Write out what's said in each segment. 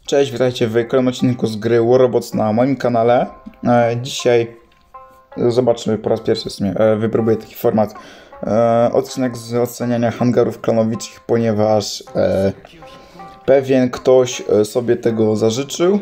Cześć, witajcie w kolejnym odcinku z gry War Robots na moim kanale. Dzisiaj zobaczmy po raz pierwszy w sumie, wypróbuję taki format. Odcinek z oceniania hangarów klanowiczych, ponieważ pewien ktoś sobie tego zażyczył.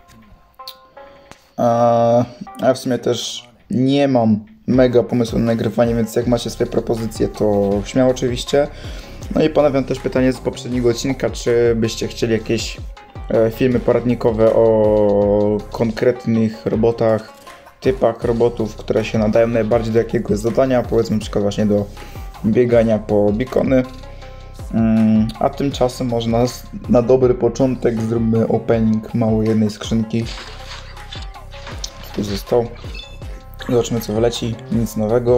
A w sumie też nie mam mega pomysłu na nagrywanie, więc jak macie swoje propozycje, to śmiało oczywiście. No i ponawiam też pytanie z poprzedniego odcinka, czy byście chcieli jakieś filmy poradnikowe o konkretnych robotach, typach robotów, które się nadają najbardziej do jakiegoś zadania, powiedzmy na przykład właśnie do biegania po beacony. A tymczasem może na dobry początek zróbmy opening małej jednej skrzynki. Tu został. Zobaczmy co wyleci, nic nowego.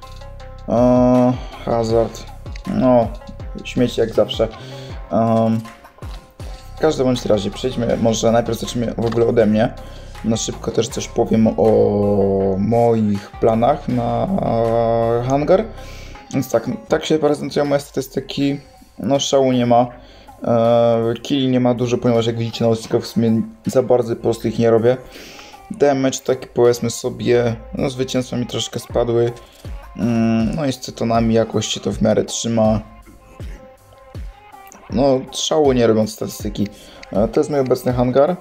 Hazard. No, śmieci jak zawsze. W każdym bądź razie przejdźmy, może najpierw zacznijmy w ogóle ode mnie. Na szybko też coś powiem o moich planach na hangar. Więc tak się prezentują moje statystyki. No szału nie ma. Killi nie ma dużo, ponieważ jak widzicie na odcinkach w sumie za bardzo po prostu ich nie robię. Damage taki powiedzmy sobie, no zwycięstwa mi troszkę spadły. No i z cytonami jakoś się to w miarę trzyma. No szału nie robiąc statystyki. To jest mój obecny hangar.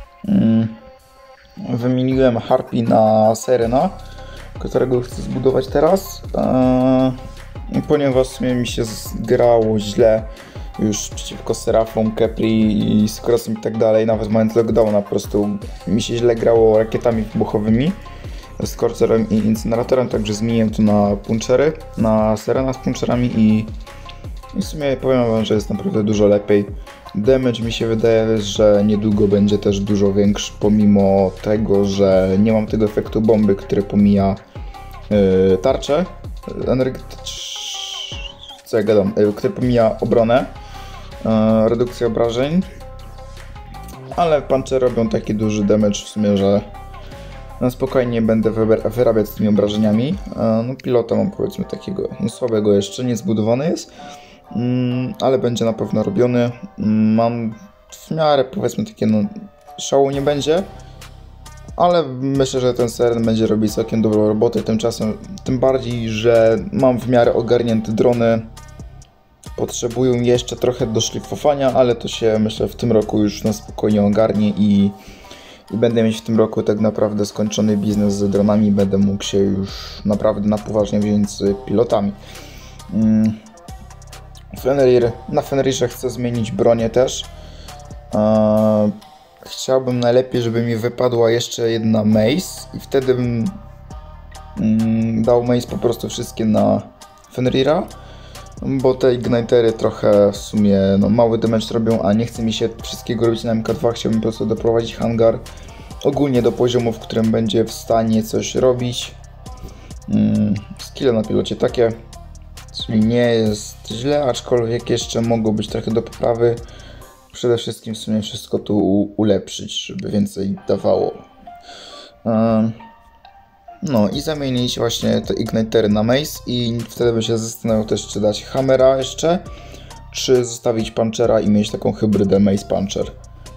Wymieniłem Harpy na Serena, którego chcę zbudować teraz. Ponieważ w sumie mi się zgrało źle już przeciwko Serafom, Kepri i Skrosem i tak dalej. Nawet w moment lockdowna po prostu mi się źle grało rakietami wybuchowymi, Scorcherem i Incineratorem, także zmieniłem to na punchery, na Serena z puncherami i w sumie powiem wam, że jest naprawdę dużo lepiej. Damage mi się wydaje, że niedługo będzie też dużo większy, pomimo tego, że nie mam tego efektu bomby, który pomija tarczę co ja gadam, który pomija obronę, redukcję obrażeń, ale punchery robią taki duży damage w sumie, że no spokojnie będę wyrabiać z tymi obrażeniami. No pilota mam powiedzmy takiego słabego jeszcze, nie zbudowany jest. Ale będzie na pewno robiony. Mam w miarę powiedzmy takie, no szału nie będzie, ale myślę, że ten Seren będzie robić całkiem dobrą robotę. Tymczasem, tym bardziej, że mam w miarę ogarnięte drony. Potrzebują jeszcze trochę do szlifowania, ale to się myślę w tym roku już na spokojnie ogarnie i będę mieć w tym roku tak naprawdę skończony biznes z dronami. Będę mógł się już naprawdę na poważnie wziąć z pilotami. Na Fenrirze chcę zmienić bronię też. Chciałbym najlepiej, żeby mi wypadła jeszcze jedna Mace i wtedy bym dał Mace po prostu wszystkie na Fenrira, bo te Ignitery trochę w sumie no, mały damage robią, a nie chce mi się wszystkiego robić na MK2. Chciałbym po prostu doprowadzić hangar ogólnie do poziomu, w którym będzie w stanie coś robić. Skille na pilocie takie. Nie jest źle, aczkolwiek jeszcze mogło być trochę do poprawy. Przede wszystkim w sumie wszystko tu ulepszyć, żeby więcej dawało. No i zamienić właśnie te Ignitery na Mace i wtedy bym się zastanawiał też, czy dać Hammera jeszcze, czy zostawić Punchera i mieć taką hybrydę Mace Puncher.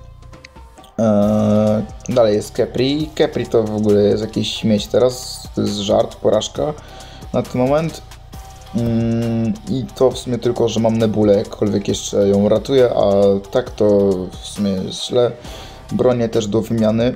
Dalej jest Kepri. Kepri to w ogóle jest jakiś śmieć teraz, to jest żart, porażka na ten moment. I to w sumie tylko, że mam Nebulę, jakkolwiek jeszcze ją ratuję, a tak to w sumie jest źle. Bronię też do wymiany.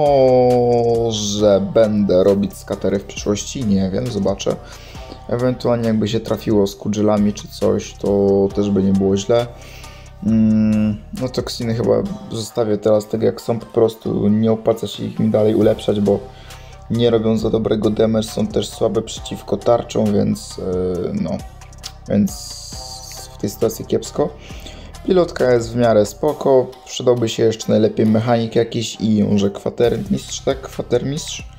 Może będę robić skatery w przyszłości, nie wiem, zobaczę. Ewentualnie jakby się trafiło z kudżelami czy coś, to też by nie było źle. No toksiny chyba zostawię teraz tak jak są, po prostu nie opłaca się ich mi dalej ulepszać, bo nie robią za dobrego damage, są też słabe przeciwko tarczom, więc no, więc w tej sytuacji kiepsko. Pilotka jest w miarę spoko, przydałby się jeszcze najlepiej mechanik jakiś i może kwatermistrz, tak? Kwatermistrz?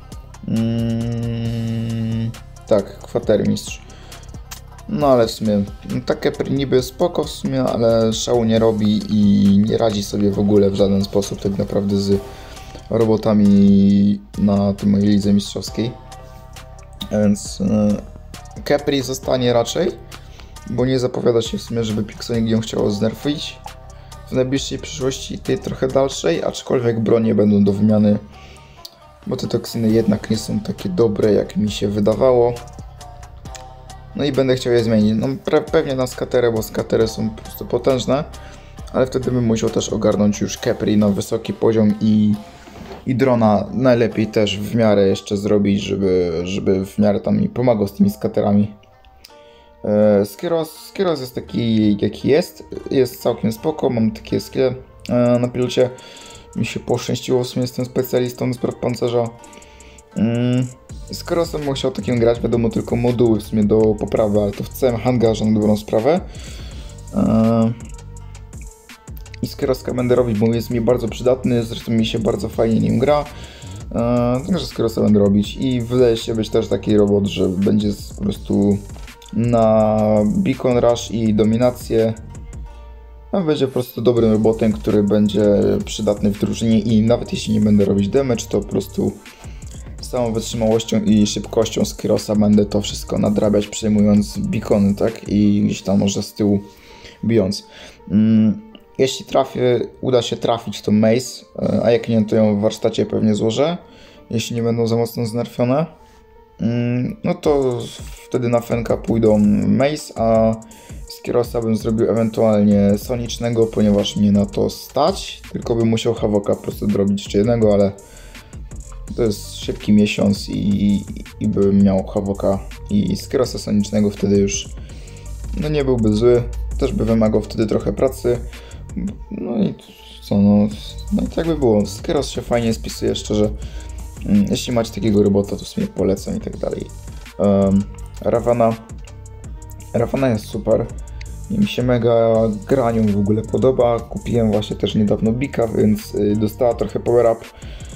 Tak, kwatermistrz. No ale w sumie, no, takie niby spoko w sumie, ale szału nie robi i nie radzi sobie w ogóle w żaden sposób tak naprawdę z robotami na tej mojej lidze mistrzowskiej. Więc Kepri zostanie raczej, bo nie zapowiada się w sumie, żeby Pixonic ją chciało znerfić. w najbliższej przyszłości, tej trochę dalszej, aczkolwiek bronie będą do wymiany, bo te toksyny jednak nie są takie dobre, jak mi się wydawało. No i będę chciał je zmienić. No pewnie na skaterę, bo skatery są po prostu potężne, ale wtedy bym musiał też ogarnąć już Khepri na wysoki poziom i drona najlepiej też w miarę jeszcze zrobić, żeby w miarę tam mi pomagał z tymi skaterami. Skyros jest taki jaki jest całkiem spoko, mam takie skille na pilocie. Mi się poszczęściło, w sumie jestem specjalistą do spraw pancerza. Z Skyrosem musiał takim grać, wiadomo, tylko moduły w sumie do poprawy, ale to w całym hangarze na dobrą sprawę. I Skyroska będę robić, bo jest mi bardzo przydatny, zresztą mi się bardzo fajnie nim gra. Także Skyrosa będę robić i wydaje się być też taki robot, że będzie po prostu na Beacon Rush i dominację. Będzie po prostu dobrym robotem, który będzie przydatny w drużynie i nawet jeśli nie będę robić damage, to po prostu samą wytrzymałością i szybkością Skyrosa będę to wszystko nadrabiać, przejmując beacony, tak? I gdzieś tam może z tyłu bijąc. Jeśli uda się trafić to Mace, a jak nie, to ją w warsztacie pewnie złożę, jeśli nie będą za mocno znerfione, no to wtedy na Fenka pójdą Mace, a Skyrosa bym zrobił ewentualnie sonicznego, ponieważ mnie na to stać, tylko bym musiał Havoka po prostu zrobić jeszcze jednego, ale to jest szybki miesiąc i bym miał Havoka i Skyrosa sonicznego, wtedy już no nie byłby zły, też by wymagał wtedy trochę pracy. No i co, no i tak by było. Skyros się fajnie spisuje, szczerze. Jeśli macie takiego robota, to w sumie polecam i tak dalej. Ravana jest super. Mi się mega granią w ogóle podoba. Kupiłem właśnie też niedawno Bika, więc dostała trochę power up.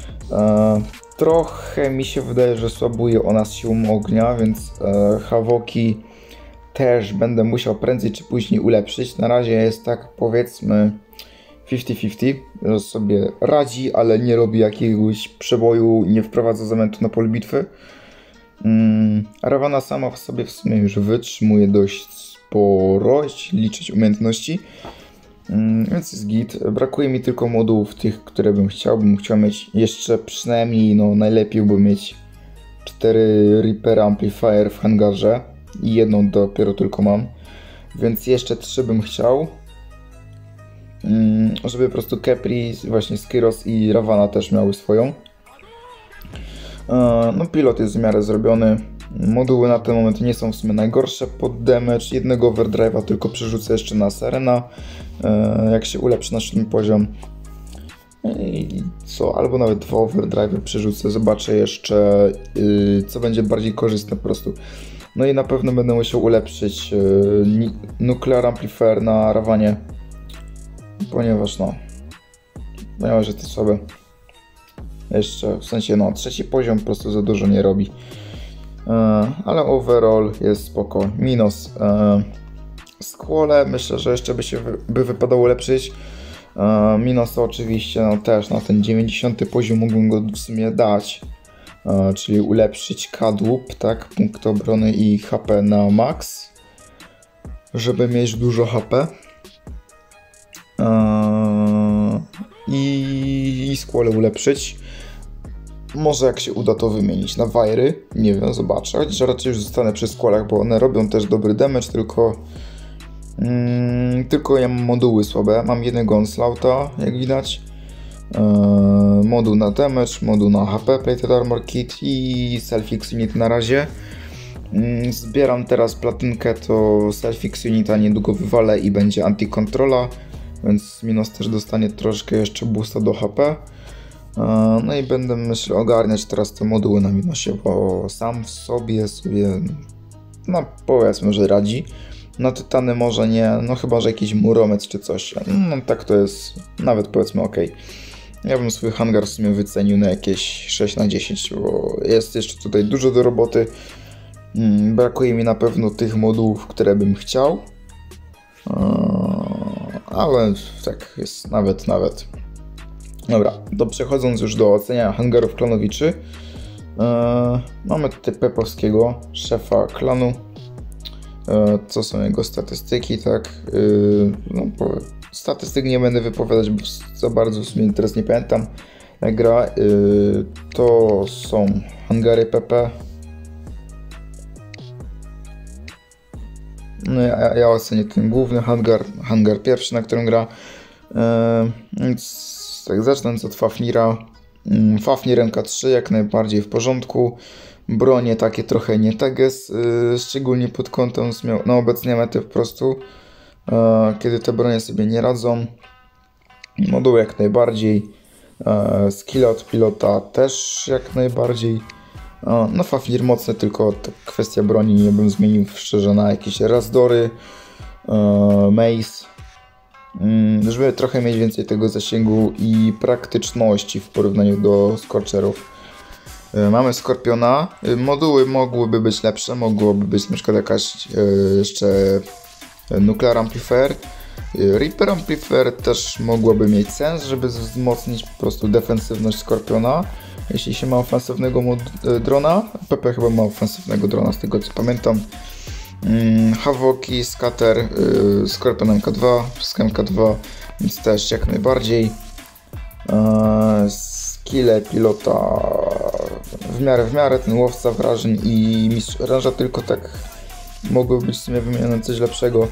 Trochę mi się wydaje, że słabuje ona z siłą ognia, więc Havoki też będę musiał prędzej czy później ulepszyć. Na razie jest tak, powiedzmy 50-50, że sobie radzi, ale nie robi jakiegoś przeboju, nie wprowadza zamętu na polu bitwy. Ravana sama w sobie w sumie już wytrzymuje dość sporo, jeśli liczyć umiejętności. Więc jest git. Brakuje mi tylko modułów tych, które bym chciał. Bym chciał mieć jeszcze przynajmniej, no najlepiej by mieć 4 Reaper Amplifier w hangarze. I jedną dopiero tylko mam. Więc jeszcze 3 bym chciał. Żeby po prostu Khepri, właśnie Skyros i Ravana też miały swoją. No pilot jest w miarę zrobiony. Moduły na ten moment nie są w sumie najgorsze pod damage. Jednego overdrive'a tylko przerzucę jeszcze na Serena. Jak się ulepszy na 7 poziom. I co? Albo nawet 2 overdrive'y przerzucę. Zobaczę jeszcze co będzie bardziej korzystne po prostu. No i na pewno będę musiał ulepszyć Nuclear Amplifier na Ravanie. Ponieważ jest to słabe. Jeszcze, w sensie no, 3. poziom po prostu za dużo nie robi. Ale overall jest spoko. Minus Squall, myślę, że jeszcze by wypadało ulepszyć. Minus to oczywiście no też na ten 90. poziom mógłbym go w sumie dać. Czyli ulepszyć kadłub, tak? Punkt obrony i HP na max. Żeby mieć dużo HP. I Squall ulepszyć. Może jak się uda to wymienić na Wiry, nie wiem, zobaczę. Chociaż raczej już zostanę przy Squallach, bo one robią też dobry damage, tylko ja mam moduły słabe. Mam jednego Onslaughta, jak widać. Moduł na damage, moduł na HP, Plated Armor Kit i Self-Fix Unit na razie. Zbieram teraz platynkę, to Self-Fix Unita niedługo wywalę i będzie Anti-Controla, więc Minus też dostanie troszkę jeszcze boosta do HP. No i będę, myślę, ogarniać teraz te moduły na Minusie, bo sam w sobie no powiedzmy, że radzi. Na Tytany może nie, no chyba, że jakiś Muromec czy coś. No tak to jest nawet powiedzmy ok. Ja bym swój hangar w sumie wycenił na jakieś 6 na 10, bo jest jeszcze tutaj dużo do roboty. Brakuje mi na pewno tych modułów, które bym chciał. Ale tak jest nawet. Dobra, to przechodząc już do oceniania hangarów klanowiczy. Mamy tutaj Pepowskiego, szefa klanu. Co są jego statystyki, tak? No, statystyk nie będę wypowiadać, bo za bardzo w sumie teraz nie pamiętam jak gra. To są hangary PP. No ja ocenię ten główny hangar pierwszy, na którym gra. Więc tak zacznąc od Fafnira. Fafnir MK3 jak najbardziej w porządku. Bronie takie trochę nie teges, szczególnie pod kątem no obecnie mety po prostu, kiedy te bronie sobie nie radzą. Moduł jak najbardziej, skill od pilota też jak najbardziej. No Fafnir mocny, tylko kwestia broni nie bym zmienił szczerze na jakieś razdory, mace, żeby trochę mieć więcej tego zasięgu i praktyczności w porównaniu do Scorcherów. Mamy Skorpiona. Moduły mogłyby być lepsze, mogłoby być na przykład jakaś jeszcze Nuclear Amplifier. Reaper Amplifier też mogłoby mieć sens, żeby wzmocnić po prostu defensywność Skorpiona. Jeśli się ma ofensywnego drona, PP chyba ma ofensywnego drona z tego co pamiętam. Havoki, Scatter, Scorpion MK2, wszystko MK2, więc też jak najbardziej. Skille pilota w miarę, ten łowca wrażeń i mistrz oręża tylko tak mogły być w sumie wymienione coś lepszego.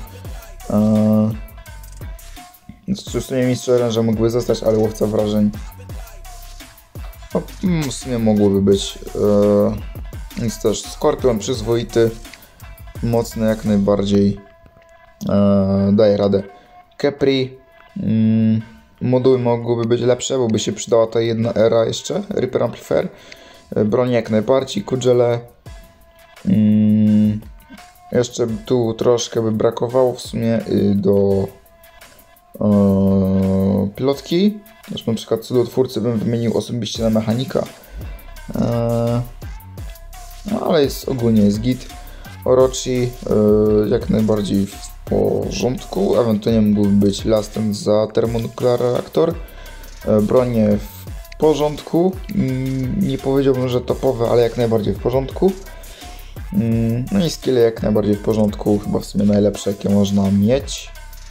W sumie mistrz oręża mógłby zostać, ale łowca wrażeń no, w sumie mogłoby być. Więc też Skorpion przyzwoity, mocny jak najbardziej, daje radę. Kepri, moduły mogłyby być lepsze, bo by się przydała ta jedna era jeszcze, Reaper Amplifier. Broni jak najbardziej, Kudżele. Jeszcze tu troszkę by brakowało w sumie do pilotki. Zresztą na przykład cudotwórcy bym wymienił osobiście na mechanika. No, ale ogólnie jest git. Orochi jak najbardziej w porządku. Ewentualnie mógłby być Lastent za termonuklear reaktor. Bronie w porządku. Nie powiedziałbym, że topowe, ale jak najbardziej w porządku. No i skille jak najbardziej w porządku. Chyba w sumie najlepsze jakie można mieć.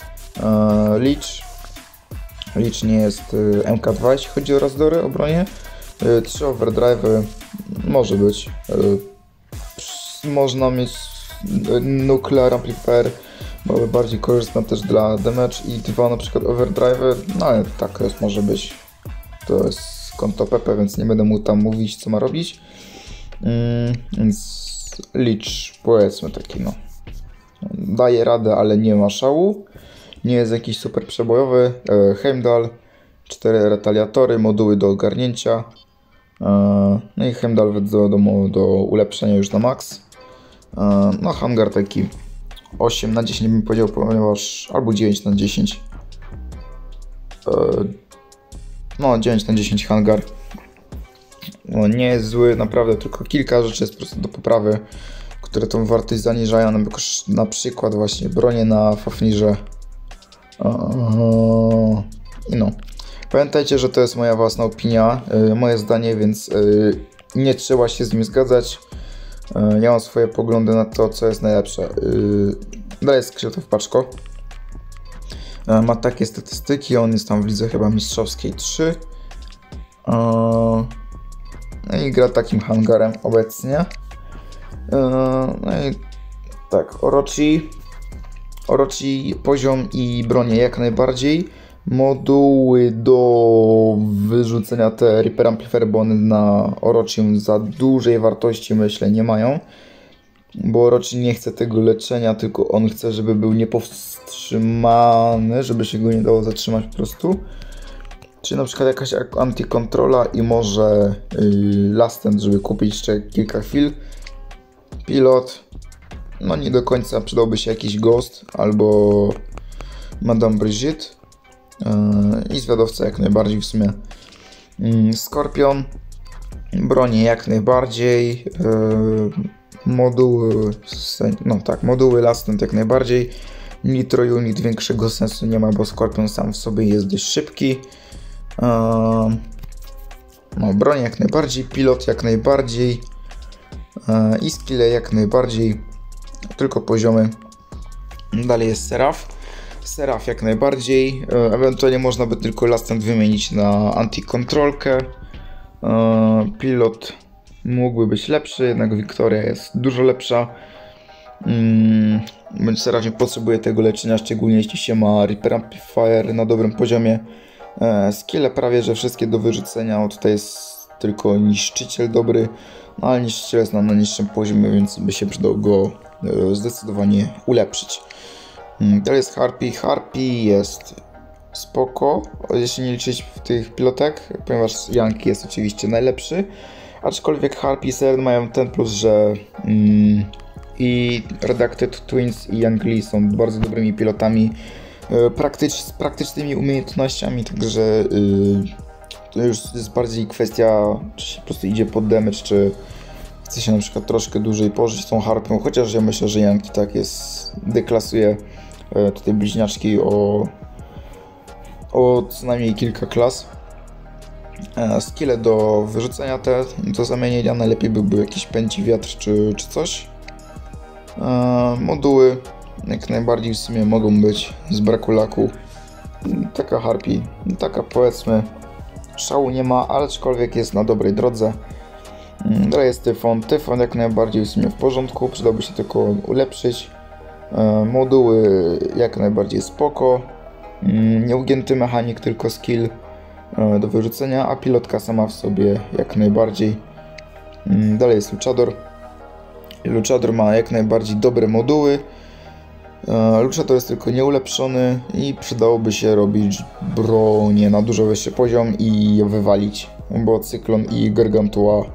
Leech nie jest MK2 jeśli chodzi o razdory, o bronię. 3 overdrive może być. Można mieć Nuclear Amplifier, byłaby bardziej korzystna też dla damage i 2 na przykład overdrive, no ale tak też może być. To jest konto PP, więc nie będę mu tam mówić co ma robić. Więc Leech powiedzmy taki no. Daje radę, ale nie ma szału. Nie jest jakiś super przebojowy. Heimdall, 4 retaliatory, moduły do ogarnięcia. No i Heimdall do ulepszenia już na max. No hangar taki 8 na 10 bym powiedział, ponieważ albo 9 na 10. No 9 na 10 hangar. No, nie jest zły, naprawdę tylko kilka rzeczy jest po prostu do poprawy, które tą wartość zaniżają, na przykład właśnie bronie na Fafnirze. I no. Pamiętajcie, że to jest moja własna opinia, moje zdanie, więc nie trzeba się z nim zgadzać. Ja mam swoje poglądy na to, co jest najlepsze. Dalej jest Krzysztof Paczko. Ma takie statystyki, on jest tam w lidze chyba mistrzowskiej 3. No i gra takim hangarem obecnie. No i tak, Orochi poziom i bronię jak najbardziej. Moduły do wyrzucenia te Reaper Amplifier, bo one na Orochi za dużej wartości myślę nie mają. Bo Orochi nie chce tego leczenia, tylko on chce, żeby był niepowstrzymany, żeby się go nie dało zatrzymać po prostu. Czyli na przykład jakaś antykontrola i może Lastent, żeby kupić jeszcze kilka chwil. Pilot. No nie do końca przydałby się jakiś Ghost albo Madame Brigitte. I zwiadowca jak najbardziej w sumie. Skorpion. Bronię jak najbardziej. Moduły, no tak, moduły Lastent jak najbardziej. Nitro Unit większego sensu nie ma, bo Skorpion sam w sobie jest dość szybki. No, broń jak najbardziej, pilot jak najbardziej i skille jak najbardziej, tylko poziomy. Dalej jest Seraph. Seraph jak najbardziej, ewentualnie można by tylko Lastant wymienić na anti-kontrolkę. Pilot mógłby być lepszy, jednak Wiktoria jest dużo lepsza. Bądź Seraph nie potrzebuje tego leczenia, szczególnie jeśli się ma Reaper Amplifier na dobrym poziomie. Skille prawie że wszystkie do wyrzucenia, tutaj jest tylko niszczyciel dobry, no ale niszczyciel jest na niższym poziomie, więc by się przydało go zdecydowanie ulepszyć. Dalej jest Harpy. Harpy jest spoko, jeśli nie liczyć w tych pilotek, ponieważ Yankee jest oczywiście najlepszy. Aczkolwiek Harpy i Seren mają ten plus, że i Redacted Twins i Yang Lee są bardzo dobrymi pilotami z praktycznymi umiejętnościami, także to już jest bardziej kwestia, czy się po prostu idzie pod damage, czy chce się na przykład troszkę dłużej pożyć tą harpą, chociaż ja myślę, że Yankee tak jest, deklasuje tutaj bliźniaczki o co najmniej kilka klas. Skille do wyrzucenia te, do zamienienia najlepiej by był jakiś pędzi wiatr czy coś. Moduły jak najbardziej w sumie mogą być z braku laku. Taka Harpy, taka powiedzmy szału nie ma, aczkolwiek jest na dobrej drodze. Dalej jest Tyfon. Tyfon jak najbardziej w sumie w porządku, przydałby się tylko ulepszyć. Moduły jak najbardziej spoko. Nieugięty mechanik, tylko skill do wyrzucenia, a pilotka sama w sobie jak najbardziej. Dalej jest Luchador. Luchador ma jak najbardziej dobre moduły. Luchador jest tylko nieulepszony i przydałoby się robić bronię na dużo wyższy poziom i je wywalić, bo Cyklon i Gargantua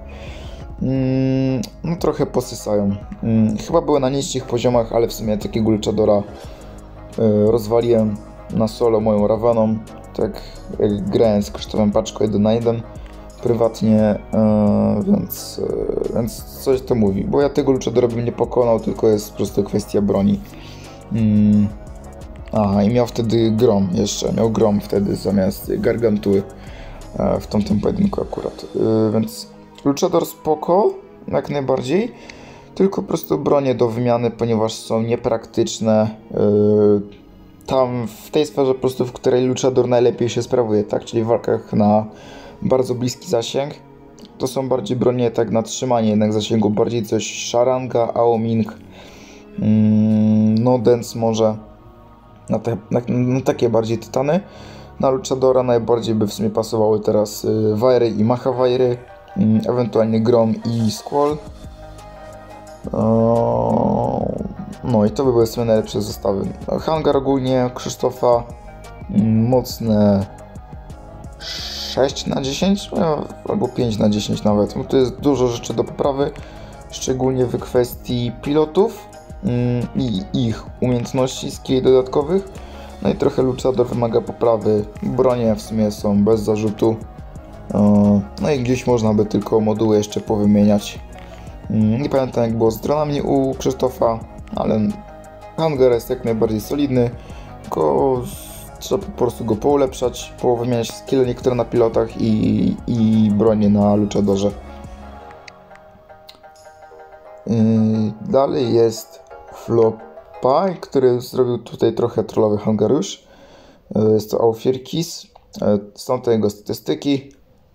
no trochę posysają. Chyba były na niższych poziomach, ale w sumie takiego Luchadora rozwaliłem na solo moją Ravaną, tak jak grałem z kosztowym paczką 1 na 1 prywatnie, więc coś to mówi, bo ja tego Luchadora bym nie pokonał, tylko jest po prostu kwestia broni. I miał wtedy Grom jeszcze, miał Grom wtedy zamiast Gargantuły w tamtym pojedynku akurat, więc Luchador spoko, jak najbardziej, tylko po prostu bronie do wymiany, ponieważ są niepraktyczne tam w tej sferze po prostu, w której Luchador najlepiej się sprawuje, tak, czyli w walkach na bardzo bliski zasięg. To są bardziej bronie tak na trzymanie jednak zasięgu, bardziej coś Sharanga, Aoming, no Dance może, na takie bardziej tytany. Na Luchadora najbardziej by w sumie pasowały teraz Wairy i Mahavairy, ewentualnie Grom i Squall. No i to by były sobie najlepsze zestawy. Hangar ogólnie Krzysztofa mocne 6 na 10 albo 5 na 10 nawet. To jest dużo rzeczy do poprawy, szczególnie w kwestii pilotów i ich umiejętności, skilli dodatkowych. No i trochę Luchador wymaga poprawy. Bronie w sumie są bez zarzutu. No i gdzieś można by tylko moduły jeszcze powymieniać. Nie pamiętam jak było z dronami u Krzysztofa, ale hangar jest jak najbardziej solidny, tylko trzeba po prostu go poulepszać, powymieniać skille niektóre na pilotach i bronie na Luchadorze. Dalej jest Flopaj, który zrobił tutaj trochę trollowy hangariusz. Jest to Aufirkis, są to jego statystyki.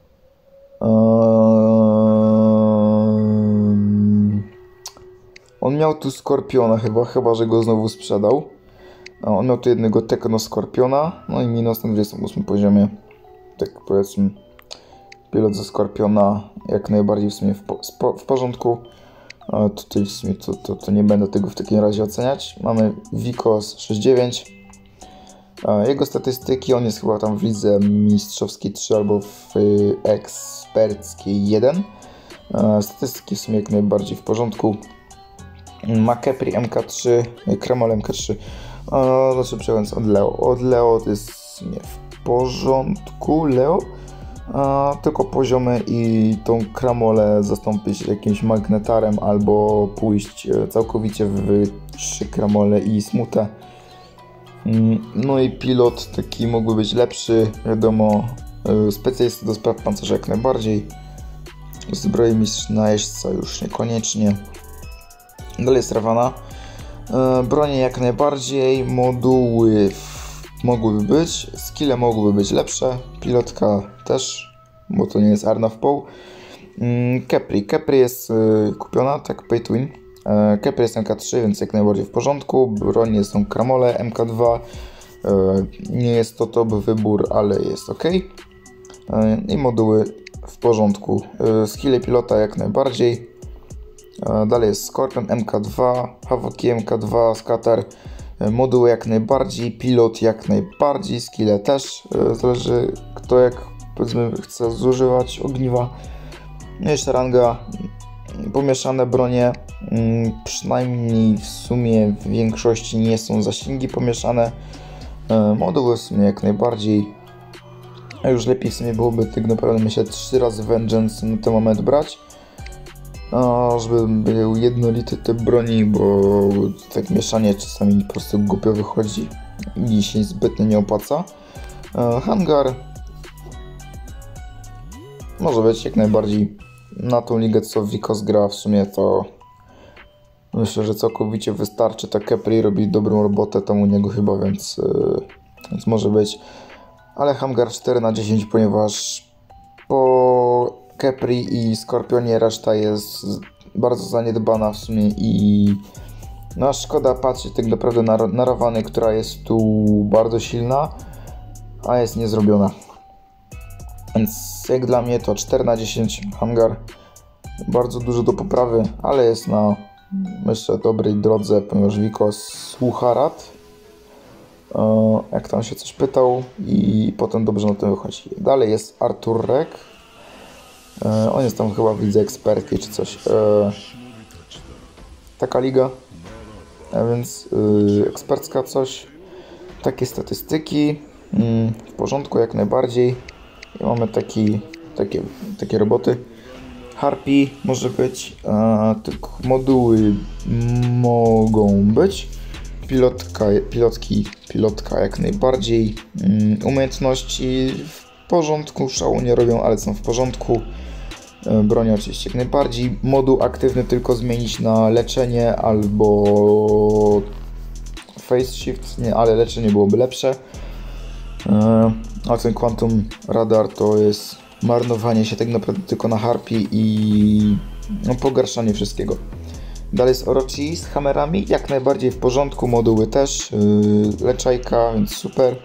On miał tu Skorpiona chyba że go znowu sprzedał. On miał tu jednego Tekno Skorpiona, no i minus na 28 poziomie. Tak powiedzmy, pilot ze Skorpiona jak najbardziej w sumie w porządku. Tutaj w sumie to nie będę tego w takim razie oceniać. Mamy Vikos 6.9. Jego statystyki, on jest chyba tam w lidze mistrzowskiej 3 albo w eksperckiej 1. Statystyki w sumie jak najbardziej w porządku. Ma Kepri MK3, Kramol MK3, znaczy przechodząc od Leo. Od Leo to jest w sumie w porządku, Leo, tylko poziomy i tą Kramolę zastąpić jakimś magnetarem albo pójść całkowicie w 3 Kramole i smutę. No i pilot taki mógłby być lepszy, wiadomo, specjalista do spraw pancerza jak najbardziej, zbrojmistrz najeźdźca już niekoniecznie. Dalej jest Ravana. Bronie jak najbardziej, moduły mogłyby być, skille mogłyby być lepsze, pilotka też, bo to nie jest Arnav Poe. Kepri jest kupiona, tak pay to win. Kepri jest MK3, więc jak najbardziej w porządku. Bronie są kramole, MK2. Nie jest to top wybór, ale jest ok. I moduły w porządku. Skille pilota jak najbardziej. Dalej jest Scorpion MK2, Havoki MK2, Scatter. Moduły jak najbardziej, pilot jak najbardziej, skille też. Zależy kto jak, powiedzmy, chce zużywać ogniwa. No i szaranga, pomieszane bronie, przynajmniej w sumie w większości nie są zasięgi pomieszane. Moduły w sumie jak najbardziej, a już lepiej w sumie byłoby tak naprawdę, myślę, 3 razy Vengeance na ten moment brać, żeby był jednolity typ broni, bo tak mieszanie czasami po prostu głupio wychodzi i się zbytnio nie opłaca. Hangar może być jak najbardziej na tą ligę, co Vikos gra, w sumie to myślę, że całkowicie wystarczy. Ta Kepri robi dobrą robotę tam u niego chyba, więc może być. Ale Hangar 4/10, ponieważ po Kepri i Skorpionie reszta jest bardzo zaniedbana w sumie i no szkoda patrzeć tak naprawdę na Rawany, która jest tu bardzo silna, a jest niezrobiona. Więc jak dla mnie to 4/10 Hangar. Bardzo dużo do poprawy, ale jest na, myślę, dobrej drodze, ponieważ Vikos słucha rad. Jak tam się coś pytał i potem dobrze na tym wychodzi. Dalej jest Artur Rek. On jest tam chyba, widzę, ekspertki czy coś. Taka liga. A więc ekspercka coś. Takie statystyki. W porządku jak najbardziej. I mamy takie roboty. Harpy może być, tylko moduły mogą być. Pilotka jak najbardziej. Umiejętności w porządku, szału nie robią, ale są w porządku. Broń oczywiście jak najbardziej. Moduł aktywny tylko zmienić na leczenie albo face shift, nie, ale leczenie byłoby lepsze. A ten Quantum Radar to jest marnowanie się tak naprawdę tylko na Harpy i no, pogarszanie wszystkiego. Dalej jest Orochi z hammerami, jak najbardziej w porządku, moduły też, leczajka, więc super.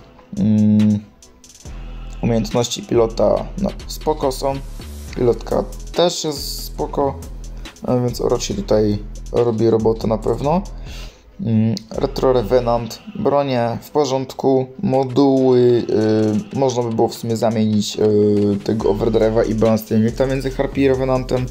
Umiejętności pilota, no spoko są, pilotka też jest spoko, więc Orochi tutaj robi robotę na pewno. Retro Revenant, bronie w porządku, moduły można by było w sumie zamienić tego Overdrive'a i balans tymi między Harpy i Revenantem.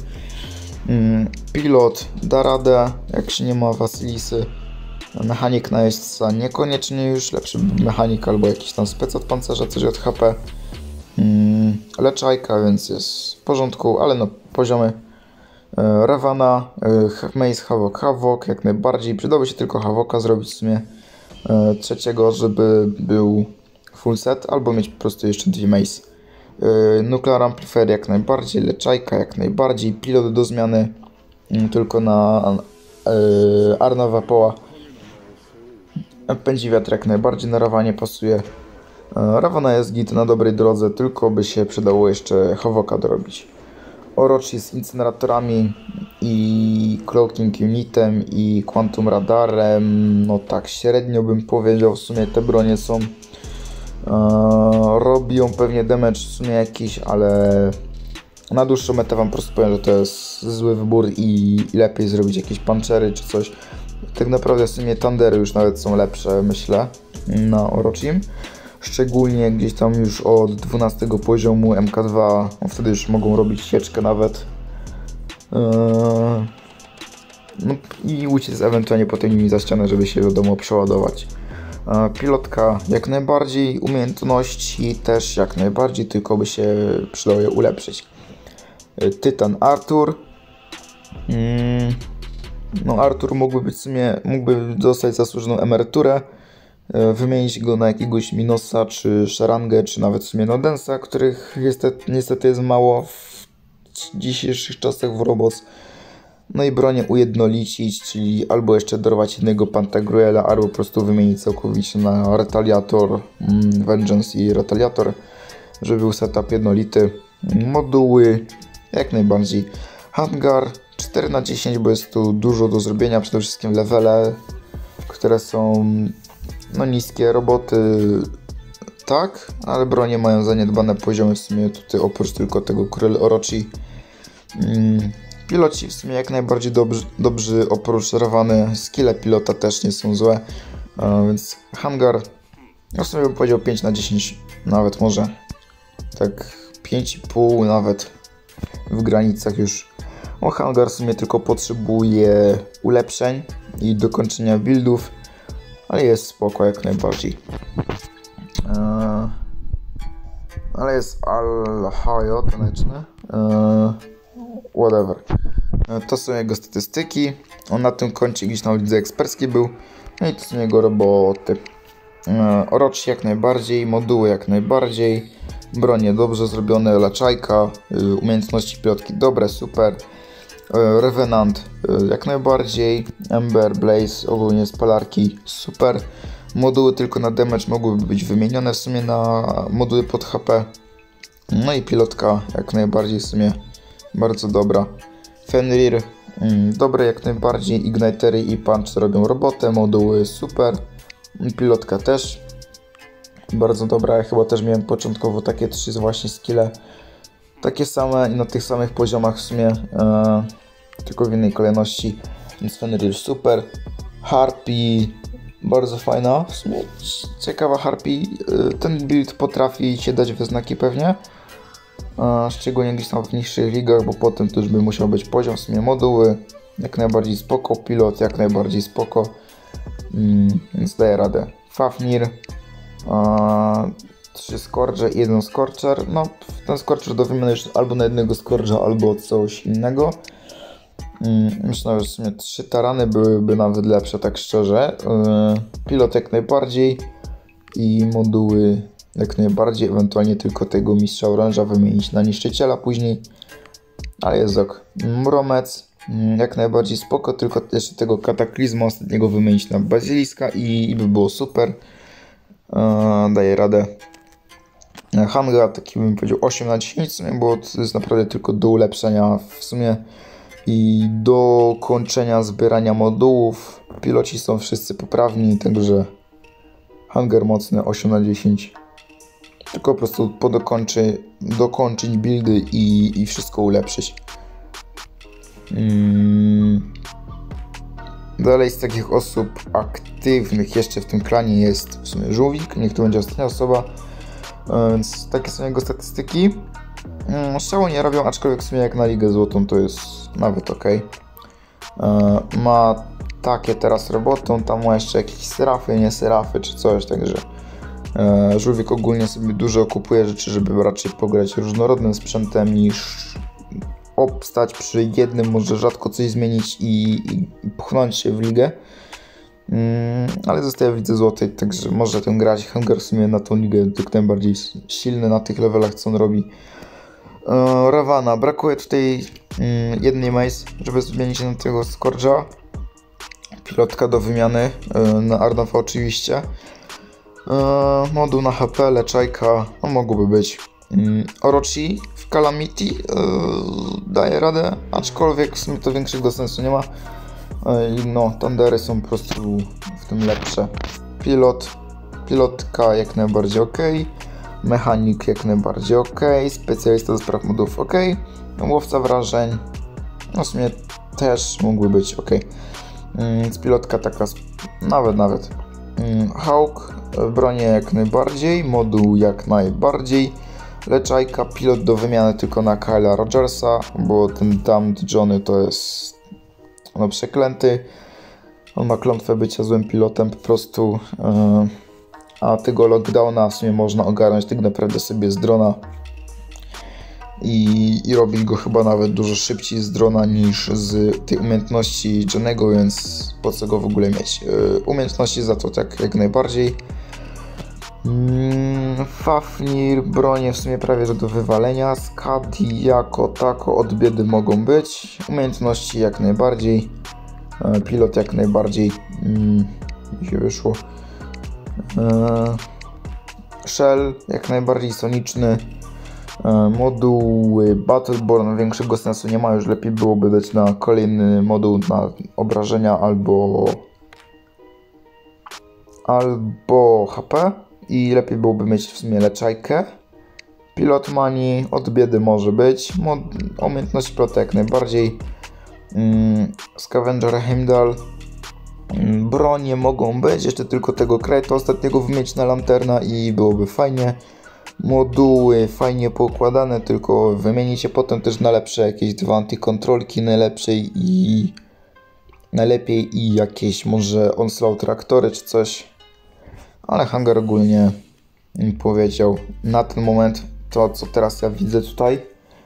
Pilot da radę, jak się nie ma Vasilisy. Mechanik na jeźdźca niekoniecznie już, lepszy mechanik albo jakiś tam spec od pancerza, coś od HP. Leczajka, więc jest w porządku, ale no poziomy. Ravana, Mace, Havok, jak najbardziej. Przydałoby się tylko Havoka zrobić w sumie trzeciego, żeby był full set, albo mieć po prostu jeszcze 2 Mace. Nuclear Amplifier jak najbardziej, leczajka jak najbardziej, pilot do zmiany tylko na Arnava Poe'a. Pędzi wiatr jak najbardziej, na Ravanie pasuje. Ravana jest git na dobrej drodze, tylko by się przydało jeszcze Havoka dorobić. Orochi z incineratorami i Cloaking Unitem i Quantum Radarem, no tak średnio bym powiedział, w sumie te bronie są, robią pewnie damage w sumie jakiś, ale na dłuższą metę wam po prostu powiem, że to jest zły wybór i lepiej zrobić jakieś punchery czy coś. Tak naprawdę w sumie Thundery już nawet są lepsze, myślę, na Orochim. Szczególnie gdzieś tam już od 12 poziomu MK2, no wtedy już mogą robić sieczkę nawet. No i uciec ewentualnie potem nimi za ścianę, żeby się wiadomo przeładować. Pilotka jak najbardziej, umiejętności też jak najbardziej, tylko by się przydało je ulepszyć. Tytan Artur. No Artur mógłby być w sumie, mógłby dostać zasłużoną emeryturę. Wymienić go na jakiegoś Minosa, czy Szarangę, czy nawet w sumie Nodensa, których niestety jest mało w dzisiejszych czasach w Robos. No i bronię ujednolicić, czyli albo jeszcze dorwać jednego Pantagruela, albo po prostu wymienić całkowicie na Retaliator, Vengeance i Retaliator, żeby był setup jednolity. Moduły jak najbardziej. Hangar 4/10, bo jest tu dużo do zrobienia, przede wszystkim levele, które są no niskie, roboty tak, ale bronie mają zaniedbane poziomy w sumie tutaj oprócz tylko tego Król Orochi. Piloci w sumie jak najbardziej dobrzy oprócz Ravany, skille pilota też nie są złe, więc hangar, ja w sumie bym powiedział 5/10, nawet może tak 5,5 nawet w granicach już. Hangar w sumie tylko potrzebuje ulepszeń i dokończenia buildów, ale jest spoko jak najbardziej. Ale jest Al-Hayo taneczny. Whatever. To są jego statystyki. On na tym koncie gdzieś na lidze eksperckiej był. No i to są jego roboty. Orochi jak najbardziej, moduły jak najbardziej, bronie dobrze zrobione, leczajka, umiejętności pilotki dobre, super. Revenant jak najbardziej, Ember, Blaze, ogólnie spalarki super. Moduły tylko na damage mogłyby być wymienione w sumie na moduły pod HP. No i pilotka jak najbardziej w sumie bardzo dobra. Fenrir dobre jak najbardziej, Ignitery i Punch robią robotę, moduły super. Pilotka też bardzo dobra, ja chyba też miałem początkowo takie 3 właśnie skille. Takie same i na tych samych poziomach w sumie, tylko w innej kolejności, więc Fenrir super. Harpy bardzo fajna, w sumie ciekawa Harpy, ten build potrafi się dać we znaki pewnie, szczególnie gdzieś tam w niższych ligach, bo potem to już by musiał być poziom, w sumie moduły jak najbardziej spoko, pilot jak najbardziej spoko, więc daje radę. Fafnir, 3 Scourge i 1 Scorcher, no ten Scorcher do wymiany już albo na jednego Scourge'a, albo coś innego. Myślę, że w sumie 3 tarany byłyby nawet lepsze, tak szczerze. Pilot jak najbardziej i moduły jak najbardziej, ewentualnie tylko tego mistrza oręża wymienić na niszczyciela później, ale jest ok. Mromec jak najbardziej spoko, tylko jeszcze tego kataklizmu ostatniego wymienić na baziliska i by było super. Daje radę. Hangar taki bym powiedział 8/10, bo to jest naprawdę tylko do ulepszenia w sumie i do kończenia zbierania modułów. Piloci są wszyscy poprawni, także hangar mocny 8/10. Tylko po prostu dokończyć buildy i wszystko ulepszyć. Dalej z takich osób aktywnych jeszcze w tym klanie jest w sumie Żółwik, niech to będzie ostatnia osoba, więc takie są jego statystyki. Strzału nie robią, aczkolwiek w sumie jak na Ligę Złotą to jest nawet ok. Ma takie teraz robotą, tam ma jeszcze jakieś serafy, nie serafy czy coś, także Żółwik ogólnie sobie dużo kupuje rzeczy, żeby raczej pograć różnorodnym sprzętem niż obstać przy jednym, może rzadko coś zmienić i pchnąć się w ligę. Ale zostaje w Lidze Złotej, także może ten grać. Hangar w sumie na tą ligę tak najbardziej silny na tych levelach, co on robi. Ravana, brakuje tutaj jednej mace, żeby zmienić się na tego Scourge'a. Pilotka do wymiany na Arnafa oczywiście. Moduł na HP, leczajka, no mogłoby być. Orochi w Calamity daje radę, aczkolwiek w sumie to większego sensu nie ma. No, Thundery są po prostu w tym lepsze. Pilotka jak najbardziej ok. Mechanik jak najbardziej ok. Specjalista do spraw modów ok. Łowca wrażeń, no w sumie też mógłby być ok. Więc pilotka taka nawet. Hawk, bronie jak najbardziej, moduł jak najbardziej. Leczajka, pilot do wymiany tylko na Kyla Rogersa, bo ten Damned Johnny to jest no przeklęty. On ma klątwę bycia złym pilotem po prostu. A tego lockdowna w sumie można ogarnąć tak naprawdę sobie z drona. I robić go chyba nawet dużo szybciej z drona niż z tej umiejętności Johnnego, więc po co go w ogóle mieć? Umiejętności za to tak jak najbardziej. Fafnir, bronie w sumie prawie że do wywalenia. Skadi jako tako od biedy mogą być. Umiejętności jak najbardziej. Pilot jak najbardziej. Mi się wyszło. Shell jak najbardziej soniczny. Moduły Battleborn większego sensu nie ma, już lepiej byłoby dać na kolejny moduł na obrażenia albo HP i lepiej byłoby mieć w sumie leczajkę. Pilot Money od biedy może być. Umiejętność pilota jak najbardziej. Scavenger Heimdall. Bronie mogą być, jeszcze tylko tego Krayta ostatniego wymienić na lanterna i byłoby fajnie. Moduły fajnie poukładane, tylko wymienić je potem też na lepsze jakieś dwa antykontrolki najlepiej i jakieś może onslaught reaktory czy coś. Ale hangar ogólnie mi powiedział na ten moment to, co teraz ja widzę tutaj.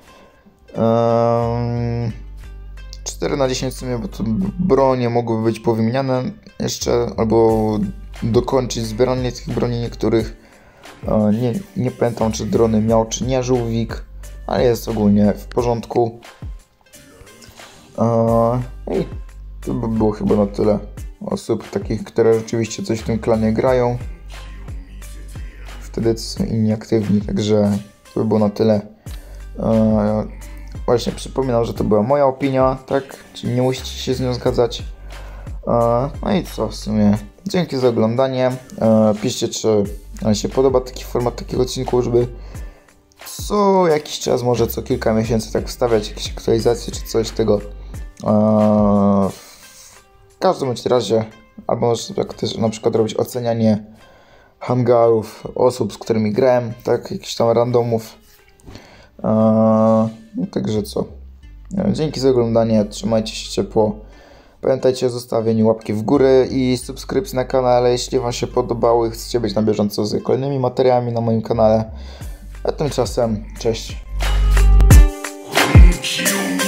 4/10 w sumie, bo to bronie mogłyby być powymieniane jeszcze, albo dokończyć zbieranie tych broni niektórych. Nie pamiętam, czy drony miał, czy nie żółwik, ale jest ogólnie w porządku. I to by było chyba na tyle osób takich, które rzeczywiście coś w tym klanie grają. Wtedy są inni aktywni, także to by było na tyle. Właśnie przypominam, że to była moja opinia, tak? Czyli nie musicie się z nią zgadzać. No i co w sumie? Dzięki za oglądanie. Piszcie, czy się podoba taki format takiego odcinku, żeby co jakiś czas, może co kilka miesięcy tak wstawiać jakieś aktualizacje czy coś tego. W każdym bądź razie, albo może sobie też na przykład robić ocenianie hangarów osób, z którymi grałem, tak? Jakichś tam randomów. No także co? Dzięki za oglądanie, trzymajcie się ciepło. Pamiętajcie o zostawieniu łapki w górę i subskrypcji na kanale, jeśli wam się podobało i chcecie być na bieżąco z kolejnymi materiałami na moim kanale. A tymczasem, cześć!